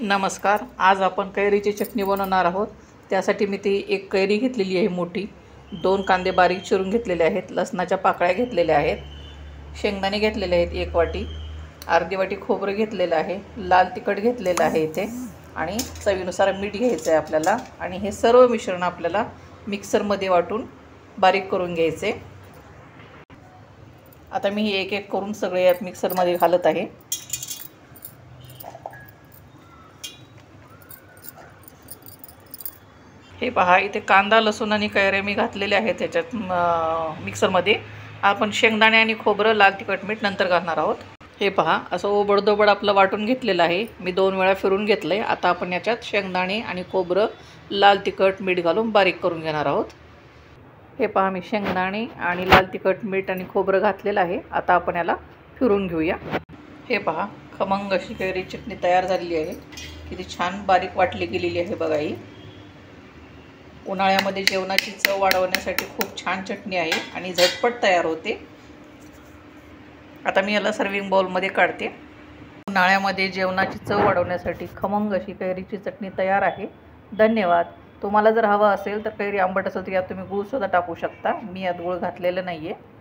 नमस्कार। आज आपण कैरीची चटणी बनवणार आहोत। त्यासाठी मी ती एक कैरी घेतलेली आहे मोठी, 2 कांदे बारीक चिरून घेतलेले आहेत, लसणाच्या पाकळ्या घेतलेल्या आहेत, शेंगदाणे घेतलेले आहेत 1 वाटी, अर्धी वाटी खोबरं घेतलेलं आहे, लाल तिखट घेतलेलं आहे इथे आणि चवीनुसार मीठ घ्यायचं आहे आपल्याला। आणि हे सर्व मिश्रण आपल्याला मिक्सरमध्ये वाटून बारीक करून घ्यायचे। आता मी एक एक करून सगळे यात मिक्सरमध्ये घालत आहे। हे पहा, इथे कांदा लसूण आणि कैऱ्या मी घातलेले आहेत त्याच्यात मिक्सरमध्ये। आपण शेंगदाणे आणि खोबरं लाल तिखट मीठ नंतर घालणार आहोत। हे पहा, असं ओबडधोबड आपलं वाटून घेतलेलं आहे। मी 2 वेळा फिरून घेतलंय। आता आपण याच्यात शेंगदाणे आणि खोबरं लाल तिखट मीठ घालून बारीक करून घेणार आहोत। हे पहा, मी शेंगदाणे आणि लाल तिखट मीठ आणि खोबरं घातलेलं आहे। आता आपण याला फिरून घेऊया। हे पहा, खमंग अशी कैरी चटणी तयार झालेली आहे। किती छान बारीक वाटली गेलेली आहे बघा ही। उन्हाळ्यामध्ये जेवणाची चव वाढवण्यासाठी खूप छान चटणी आहे आणि झटपट तयार होते। आता मी याला सर्विंग बाउलमध्ये काढते। उन्हाळ्यामध्ये जेवणाची चव वाढवण्यासाठी खमंग अशी कैरीची चटणी तयार आहे। धन्यवाद। तुम्हाला जर हवं असेल तर कैरी आंबट असेल तर यात तुम्ही गूळ सुद्धा टाकू शकता। मी यात गूळ घातलेलं नाहीये।